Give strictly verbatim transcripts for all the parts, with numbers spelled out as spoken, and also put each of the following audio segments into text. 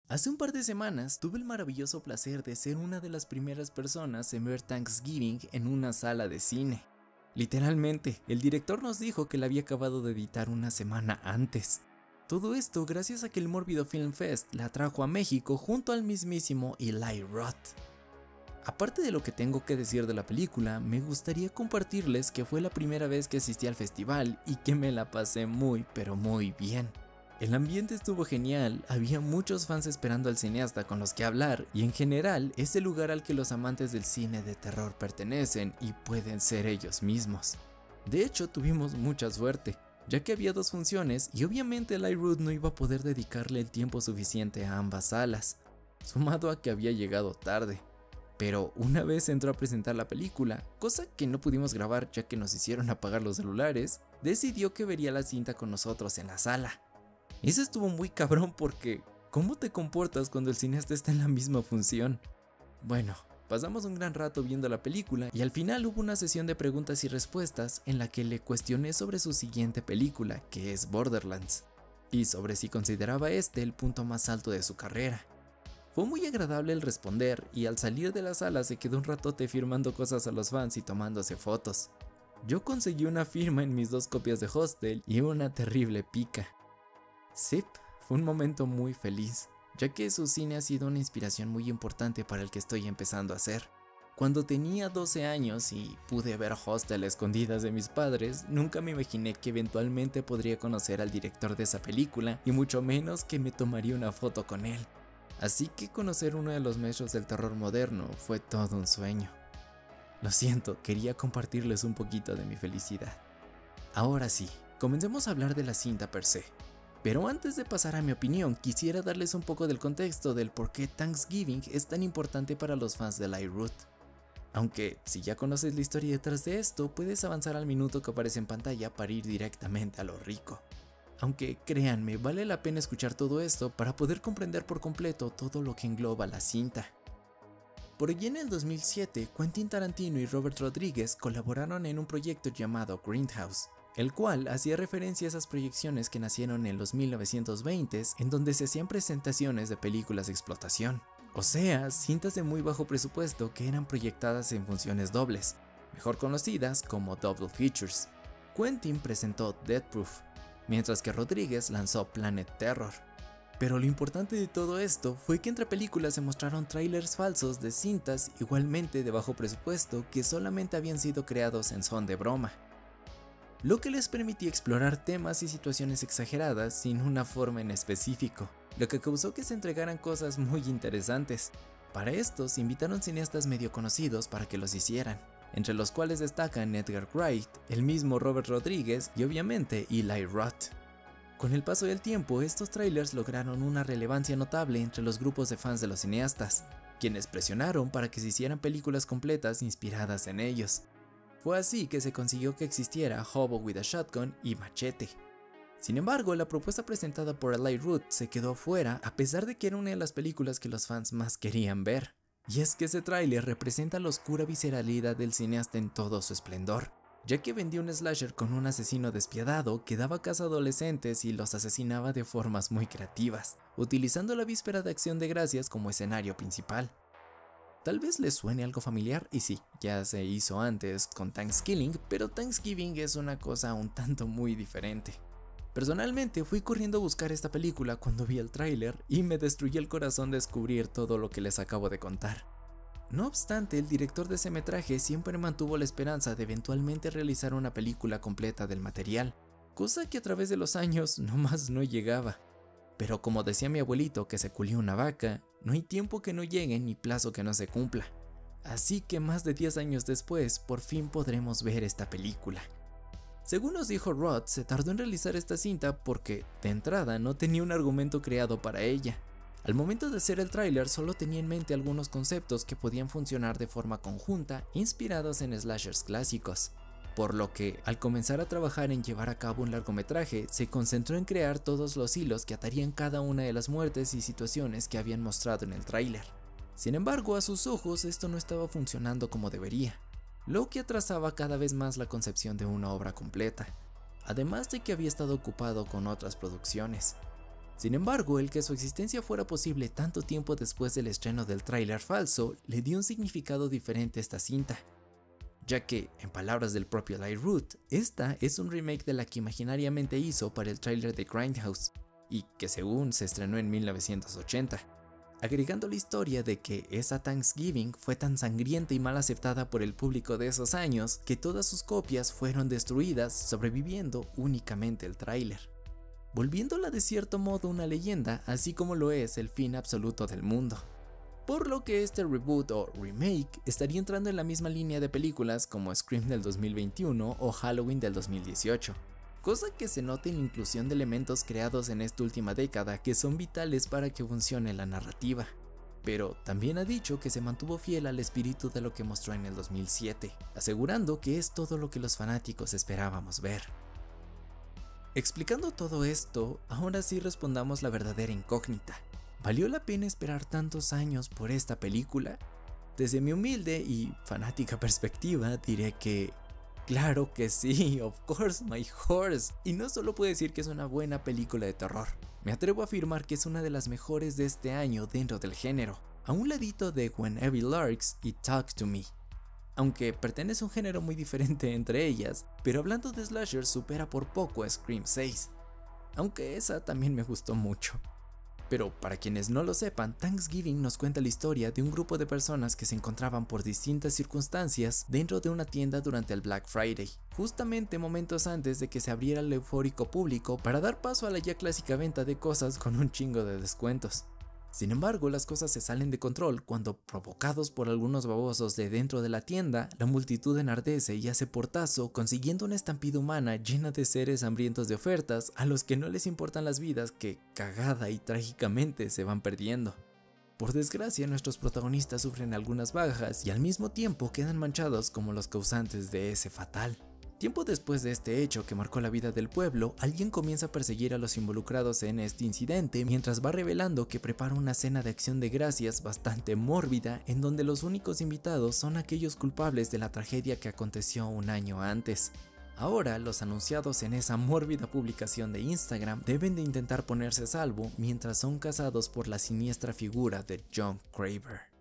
Hace un par de semanas tuve el maravilloso placer de ser una de las primeras personas en ver Thanksgiving en una sala de cine. Literalmente, el director nos dijo que la había acabado de editar una semana antes. Todo esto gracias a que el Mórbido Film Fest la trajo a México junto al mismísimo Eli Roth. Aparte de lo que tengo que decir de la película, me gustaría compartirles que fue la primera vez que asistí al festival y que me la pasé muy pero muy bien. El ambiente estuvo genial, había muchos fans esperando al cineasta con los que hablar y en general es el lugar al que los amantes del cine de terror pertenecen y pueden ser ellos mismos. De hecho tuvimos mucha suerte, ya que había dos funciones y obviamente Eli Roth no iba a poder dedicarle el tiempo suficiente a ambas salas, sumado a que había llegado tarde. Pero una vez entró a presentar la película, cosa que no pudimos grabar ya que nos hicieron apagar los celulares, decidió que vería la cinta con nosotros en la sala. Eso estuvo muy cabrón porque, ¿cómo te comportas cuando el cineasta está en la misma función? Bueno, pasamos un gran rato viendo la película y al final hubo una sesión de preguntas y respuestas en la que le cuestioné sobre su siguiente película, que es Borderlands, y sobre si consideraba este el punto más alto de su carrera. Fue muy agradable el responder y al salir de la sala se quedó un ratote firmando cosas a los fans y tomándose fotos. Yo conseguí una firma en mis dos copias de Hostel y una terrible pica. Sí, fue un momento muy feliz, ya que su cine ha sido una inspiración muy importante para el que estoy empezando a hacer. Cuando tenía doce años y pude ver Hostel a escondidas de mis padres, nunca me imaginé que eventualmente podría conocer al director de esa película y mucho menos que me tomaría una foto con él. Así que conocer uno de los maestros del terror moderno fue todo un sueño. Lo siento, quería compartirles un poquito de mi felicidad. Ahora sí, comencemos a hablar de la cinta per se. Pero antes de pasar a mi opinión, quisiera darles un poco del contexto del por qué Thanksgiving es tan importante para los fans de Eli Roth. Aunque, si ya conoces la historia detrás de esto, puedes avanzar al minuto que aparece en pantalla para ir directamente a lo rico. Aunque, créanme, vale la pena escuchar todo esto para poder comprender por completo todo lo que engloba la cinta. Por allí en el dos mil siete, Quentin Tarantino y Robert Rodriguez colaboraron en un proyecto llamado Grindhouse, el cual hacía referencia a esas proyecciones que nacieron en los mil novecientos veintes en donde se hacían presentaciones de películas de explotación, o sea, cintas de muy bajo presupuesto que eran proyectadas en funciones dobles, mejor conocidas como double features. Quentin presentó Death Proof, mientras que Rodríguez lanzó Planet Terror. Pero lo importante de todo esto fue que entre películas se mostraron trailers falsos de cintas igualmente de bajo presupuesto que solamente habían sido creados en son de broma, lo que les permitía explorar temas y situaciones exageradas sin una forma en específico, lo que causó que se entregaran cosas muy interesantes. Para esto se invitaron cineastas medio conocidos para que los hicieran, entre los cuales destacan Edgar Wright, el mismo Robert Rodríguez y obviamente Eli Roth. Con el paso del tiempo, estos trailers lograron una relevancia notable entre los grupos de fans de los cineastas, quienes presionaron para que se hicieran películas completas inspiradas en ellos. Fue así que se consiguió que existiera Hobo with a Shotgun y Machete. Sin embargo, la propuesta presentada por Eli Roth se quedó fuera a pesar de que era una de las películas que los fans más querían ver. Y es que ese tráiler representa la oscura visceralidad del cineasta en todo su esplendor, ya que vendía un slasher con un asesino despiadado que daba caza a adolescentes y los asesinaba de formas muy creativas, utilizando la víspera de Acción de Gracias como escenario principal. Tal vez les suene algo familiar, y sí, ya se hizo antes con Thanksgiving, pero Thanksgiving es una cosa un tanto muy diferente. Personalmente fui corriendo a buscar esta película cuando vi el tráiler y me destruyó el corazón descubrir todo lo que les acabo de contar. No obstante, el director de ese metraje siempre mantuvo la esperanza de eventualmente realizar una película completa del material, cosa que a través de los años nomás no llegaba. Pero como decía mi abuelito que se culió una vaca, no hay tiempo que no llegue ni plazo que no se cumpla. Así que más de diez años después, por fin podremos ver esta película. Según nos dijo Roth, se tardó en realizar esta cinta porque, de entrada, no tenía un argumento creado para ella. Al momento de hacer el tráiler solo tenía en mente algunos conceptos que podían funcionar de forma conjunta, inspirados en slashers clásicos. Por lo que, al comenzar a trabajar en llevar a cabo un largometraje, se concentró en crear todos los hilos que atarían cada una de las muertes y situaciones que habían mostrado en el tráiler. Sin embargo, a sus ojos esto no estaba funcionando como debería, lo que atrasaba cada vez más la concepción de una obra completa, además de que había estado ocupado con otras producciones. Sin embargo, el que su existencia fuera posible tanto tiempo después del estreno del tráiler falso le dio un significado diferente a esta cinta, ya que, en palabras del propio Eli Roth, esta es un remake de la que imaginariamente hizo para el tráiler de Grindhouse, y que según se estrenó en mil novecientos ochenta, agregando la historia de que esa Thanksgiving fue tan sangrienta y mal aceptada por el público de esos años que todas sus copias fueron destruidas, sobreviviendo únicamente el tráiler, volviéndola de cierto modo una leyenda, así como lo es el fin absoluto del mundo. Por lo que este reboot o remake estaría entrando en la misma línea de películas como Scream del dos mil veintiuno o Halloween del dos mil dieciocho, cosa que se nota en la inclusión de elementos creados en esta última década que son vitales para que funcione la narrativa. Pero también ha dicho que se mantuvo fiel al espíritu de lo que mostró en el dos mil siete, asegurando que es todo lo que los fanáticos esperábamos ver. Explicando todo esto, ahora sí respondamos la verdadera incógnita. ¿Valió la pena esperar tantos años por esta película? Desde mi humilde y fanática perspectiva diré que claro que sí, of course my horse. Y no solo puedo decir que es una buena película de terror, me atrevo a afirmar que es una de las mejores de este año dentro del género, a un ladito de When Evil Lurks y Talk to Me. Aunque pertenece a un género muy diferente entre ellas, pero hablando de slasher supera por poco a Scream seis, aunque esa también me gustó mucho. Pero para quienes no lo sepan, Thanksgiving nos cuenta la historia de un grupo de personas que se encontraban por distintas circunstancias dentro de una tienda durante el Black Friday, justamente momentos antes de que se abriera el eufórico público para dar paso a la ya clásica venta de cosas con un chingo de descuentos. Sin embargo, las cosas se salen de control cuando, provocados por algunos babosos de dentro de la tienda, la multitud enardece y hace portazo, consiguiendo una estampida humana llena de seres hambrientos de ofertas a los que no les importan las vidas que, cagada y trágicamente, se van perdiendo. Por desgracia, nuestros protagonistas sufren algunas bajas y al mismo tiempo quedan manchados como los causantes de ese fatal. Tiempo después de este hecho que marcó la vida del pueblo, alguien comienza a perseguir a los involucrados en este incidente mientras va revelando que prepara una cena de acción de gracias bastante mórbida en donde los únicos invitados son aquellos culpables de la tragedia que aconteció un año antes. Ahora, los anunciados en esa mórbida publicación de Instagram deben de intentar ponerse a salvo mientras son cazados por la siniestra figura de John Craver.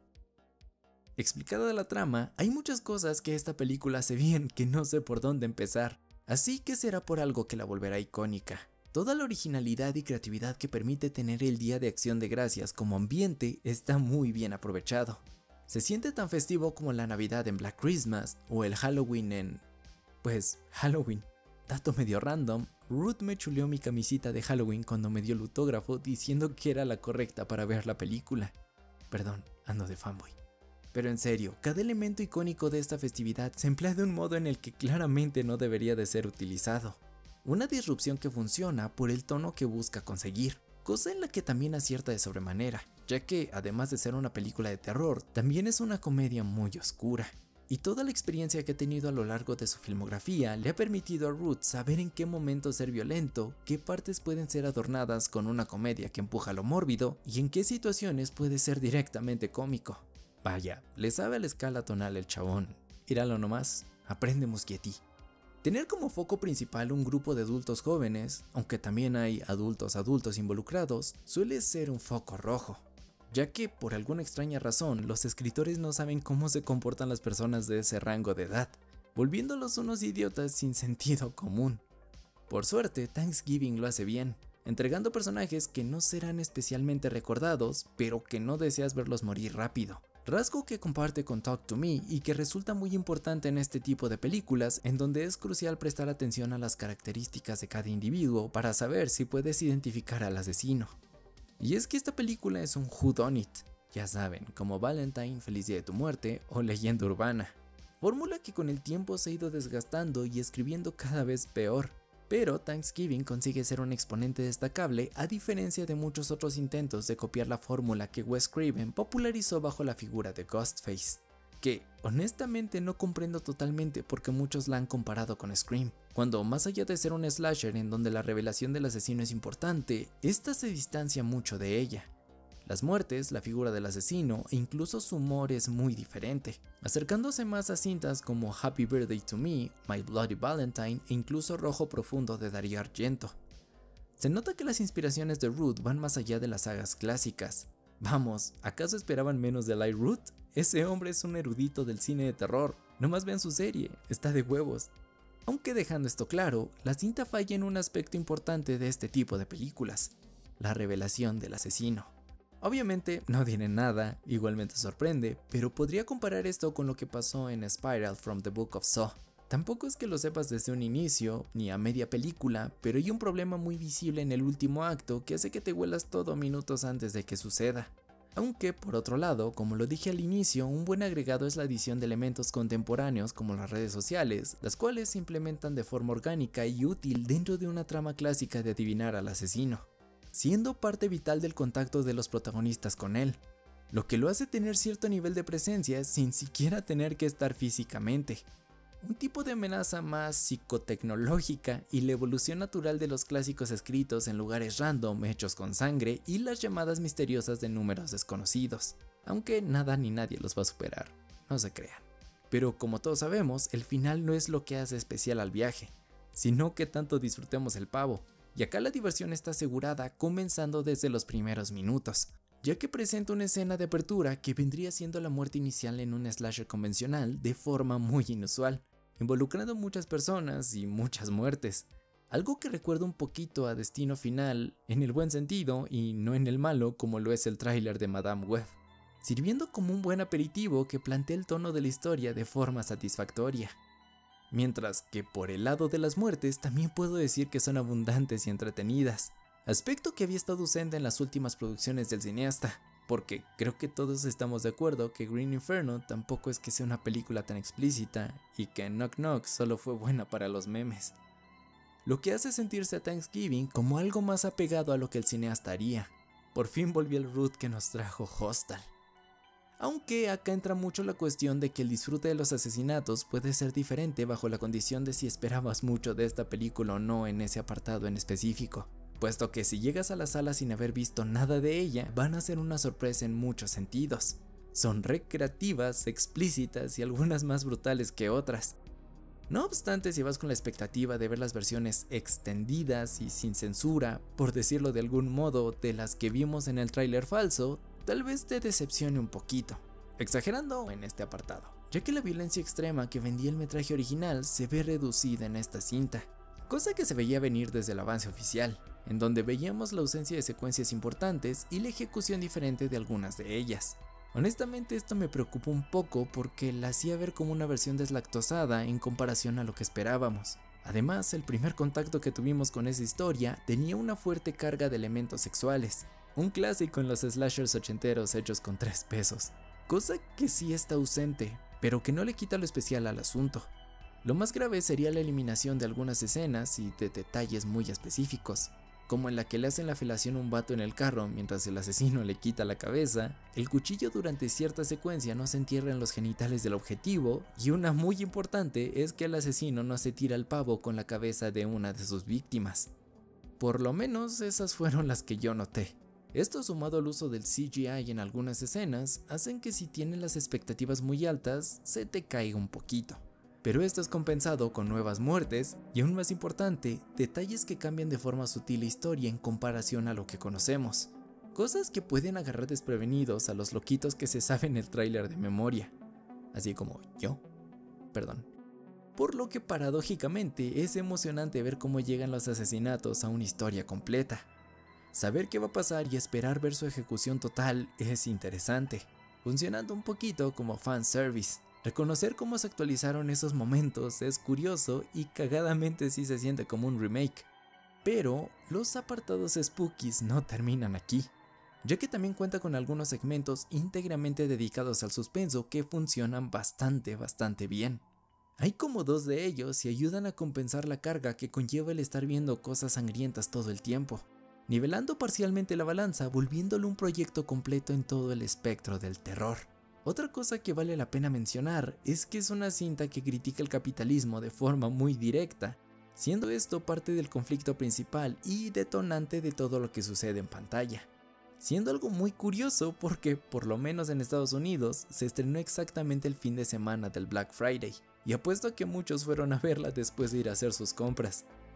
Explicada la trama, hay muchas cosas que esta película hace bien que no sé por dónde empezar, así que será por algo que la volverá icónica. Toda la originalidad y creatividad que permite tener el Día de Acción de Gracias como ambiente está muy bien aprovechado. Se siente tan festivo como la Navidad en Black Christmas o el Halloween en... pues Halloween. Dato medio random, Ruth me chuleó mi camisita de Halloween cuando me dio el autógrafo diciendo que era la correcta para ver la película. Perdón, ando de fanboy. Pero en serio, cada elemento icónico de esta festividad se emplea de un modo en el que claramente no debería de ser utilizado. Una disrupción que funciona por el tono que busca conseguir, cosa en la que también acierta de sobremanera, ya que además de ser una película de terror, también es una comedia muy oscura. Y toda la experiencia que ha tenido a lo largo de su filmografía le ha permitido a Ruth saber en qué momento ser violento, qué partes pueden ser adornadas con una comedia que empuja a lo mórbido y en qué situaciones puede ser directamente cómico. Vaya, le sabe a la escala tonal el chabón. Íralo nomás, aprende Muschietti. Tener como foco principal un grupo de adultos jóvenes, aunque también hay adultos adultos involucrados, suele ser un foco rojo, ya que por alguna extraña razón los escritores no saben cómo se comportan las personas de ese rango de edad, volviéndolos unos idiotas sin sentido común. Por suerte, Thanksgiving lo hace bien, entregando personajes que no serán especialmente recordados, pero que no deseas verlos morir rápido. Rasgo que comparte con Talk to Me y que resulta muy importante en este tipo de películas, en donde es crucial prestar atención a las características de cada individuo para saber si puedes identificar al asesino. Y es que esta película es un whodunit, ya saben, como Valentine, Feliz Día de tu Muerte o Leyenda Urbana. Fórmula que con el tiempo se ha ido desgastando y escribiendo cada vez peor. Pero Thanksgiving consigue ser un exponente destacable a diferencia de muchos otros intentos de copiar la fórmula que Wes Craven popularizó bajo la figura de Ghostface, que honestamente no comprendo totalmente porque muchos la han comparado con Scream, cuando más allá de ser un slasher en donde la revelación del asesino es importante, esta se distancia mucho de ella. Las muertes, la figura del asesino e incluso su humor es muy diferente, acercándose más a cintas como Happy Birthday to Me, My Bloody Valentine e incluso Rojo Profundo de Darío Argento. Se nota que las inspiraciones de Root van más allá de las sagas clásicas. Vamos, ¿acaso esperaban menos de Eli Roth? Ese hombre es un erudito del cine de terror, nomás vean su serie, está de huevos. Aunque dejando esto claro, la cinta falla en un aspecto importante de este tipo de películas, la revelación del asesino. Obviamente no tiene nada, igualmente sorprende, pero podría comparar esto con lo que pasó en Spiral from the Book of Saw. Tampoco es que lo sepas desde un inicio, ni a media película, pero hay un problema muy visible en el último acto que hace que te huelas todo minutos antes de que suceda. Aunque, por otro lado, como lo dije al inicio, un buen agregado es la adición de elementos contemporáneos como las redes sociales, las cuales se implementan de forma orgánica y útil dentro de una trama clásica de adivinar al asesino, siendo parte vital del contacto de los protagonistas con él, lo que lo hace tener cierto nivel de presencia sin siquiera tener que estar físicamente. Un tipo de amenaza más psicotecnológica y la evolución natural de los clásicos escritos en lugares random hechos con sangre y las llamadas misteriosas de números desconocidos, aunque nada ni nadie los va a superar, no se crean. Pero como todos sabemos, el final no es lo que hace especial al viaje, sino que tanto disfrutemos el pavo, y acá la diversión está asegurada comenzando desde los primeros minutos, ya que presenta una escena de apertura que vendría siendo la muerte inicial en un slasher convencional de forma muy inusual, involucrando muchas personas y muchas muertes, algo que recuerda un poquito a Destino Final en el buen sentido y no en el malo como lo es el tráiler de Madame Web, sirviendo como un buen aperitivo que plantea el tono de la historia de forma satisfactoria. Mientras que por el lado de las muertes también puedo decir que son abundantes y entretenidas, aspecto que había estado ausente en las últimas producciones del cineasta, porque creo que todos estamos de acuerdo que Green Inferno tampoco es que sea una película tan explícita y que Knock Knock solo fue buena para los memes, lo que hace sentirse a Thanksgiving como algo más apegado a lo que el cineasta haría. Por fin volvió el Root que nos trajo Hostal. Aunque acá entra mucho la cuestión de que el disfrute de los asesinatos puede ser diferente bajo la condición de si esperabas mucho de esta película o no en ese apartado en específico, puesto que si llegas a la sala sin haber visto nada de ella, van a ser una sorpresa en muchos sentidos. Son recreativas, explícitas y algunas más brutales que otras. No obstante, si vas con la expectativa de ver las versiones extendidas y sin censura, por decirlo de algún modo, de las que vimos en el tráiler falso, tal vez te decepcione un poquito, exagerando en este apartado, ya que la violencia extrema que vendía el metraje original se ve reducida en esta cinta, cosa que se veía venir desde el avance oficial, en donde veíamos la ausencia de secuencias importantes y la ejecución diferente de algunas de ellas. Honestamente esto me preocupó un poco porque la hacía ver como una versión deslactosada en comparación a lo que esperábamos. Además, el primer contacto que tuvimos con esa historia tenía una fuerte carga de elementos sexuales, un clásico en los slashers ochenteros hechos con tres pesos, cosa que sí está ausente, pero que no le quita lo especial al asunto. Lo más grave sería la eliminación de algunas escenas y de detalles muy específicos, como en la que le hacen la felación a un vato en el carro mientras el asesino le quita la cabeza, el cuchillo durante cierta secuencia no se entierra en los genitales del objetivo, y una muy importante es que el asesino no se tira al pavo con la cabeza de una de sus víctimas. Por lo menos esas fueron las que yo noté. Esto, sumado al uso del C G I en algunas escenas, hacen que si tienes las expectativas muy altas, se te caiga un poquito. Pero esto es compensado con nuevas muertes y, aún más importante, detalles que cambian de forma sutil la historia en comparación a lo que conocemos. Cosas que pueden agarrar desprevenidos a los loquitos que se saben el tráiler de memoria, así como yo, perdón. Por lo que paradójicamente es emocionante ver cómo llegan los asesinatos a una historia completa. Saber qué va a pasar y esperar ver su ejecución total es interesante, funcionando un poquito como fanservice. Reconocer cómo se actualizaron esos momentos es curioso y cagadamente sí se siente como un remake. Pero los apartados spookies no terminan aquí, ya que también cuenta con algunos segmentos íntegramente dedicados al suspenso que funcionan bastante bastante bien. Hay como dos de ellos y ayudan a compensar la carga que conlleva el estar viendo cosas sangrientas todo el tiempo, nivelando parcialmente la balanza, volviéndolo un proyecto completo en todo el espectro del terror. Otra cosa que vale la pena mencionar es que es una cinta que critica el capitalismo de forma muy directa, siendo esto parte del conflicto principal y detonante de todo lo que sucede en pantalla. Siendo algo muy curioso porque, por lo menos en Estados Unidos, se estrenó exactamente el fin de semana del Black Friday, y apuesto a que muchos fueron a verla después de ir a hacer sus compras.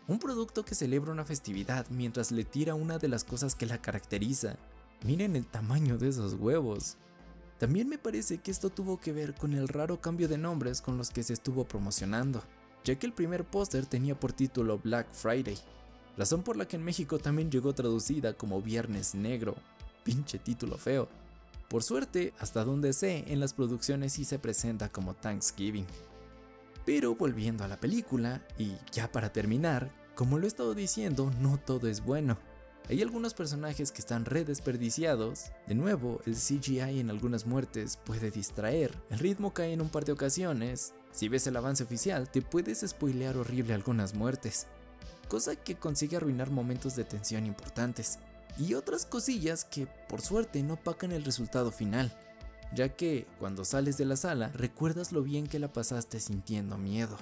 Un producto que celebra una festividad mientras le tira una de las cosas que la caracteriza. Miren el tamaño de esos huevos. También me parece que esto tuvo que ver con el raro cambio de nombres con los que se estuvo promocionando, ya que el primer póster tenía por título Black Friday, razón por la que en México también llegó traducida como Viernes Negro. Pinche título feo. Por suerte, hasta donde sé, en las producciones sí se presenta como Thanksgiving. Pero volviendo a la película, y ya para terminar, como lo he estado diciendo, no todo es bueno. Hay algunos personajes que están re desperdiciados. De nuevo, el C G I en algunas muertes puede distraer, el ritmo cae en un par de ocasiones. Si ves el avance oficial, te puedes spoilear horrible algunas muertes, cosa que consigue arruinar momentos de tensión importantes. Y otras cosillas que, por suerte, no opacan el resultado final, ya que, cuando sales de la sala, recuerdas lo bien que la pasaste sintiendo miedo.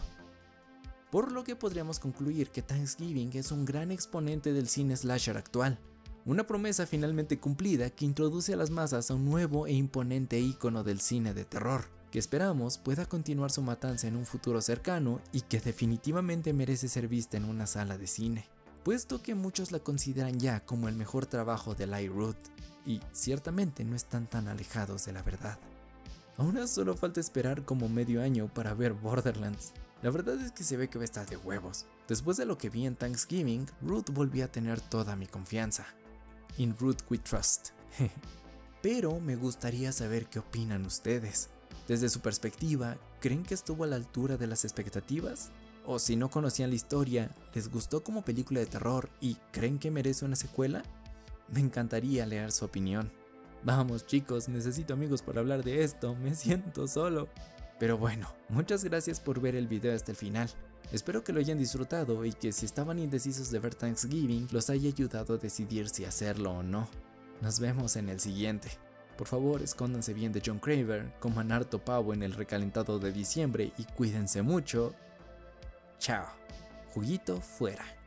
Por lo que podríamos concluir que Thanksgiving es un gran exponente del cine slasher actual, una promesa finalmente cumplida que introduce a las masas a un nuevo e imponente ícono del cine de terror, que esperamos pueda continuar su matanza en un futuro cercano y que definitivamente merece ser vista en una sala de cine, puesto que muchos la consideran ya como el mejor trabajo de Eli Roth, y ciertamente no están tan alejados de la verdad. Ahora solo falta esperar como medio año para ver Borderlands. La verdad es que se ve que va a estar de huevos. Después de lo que vi en Thanksgiving, Roth volvió a tener toda mi confianza. In Roth we trust. Pero me gustaría saber qué opinan ustedes. Desde su perspectiva, ¿creen que estuvo a la altura de las expectativas? O si no conocían la historia, ¿les gustó como película de terror y creen que merece una secuela? Me encantaría leer su opinión. Vamos chicos, necesito amigos para hablar de esto, me siento solo. Pero bueno, muchas gracias por ver el video hasta el final. Espero que lo hayan disfrutado y que si estaban indecisos de ver Thanksgiving, los haya ayudado a decidir si hacerlo o no. Nos vemos en el siguiente. Por favor, escóndanse bien de John Craver, coman harto pavo en el recalentado de diciembre y cuídense mucho. Chao. Juguito fuera.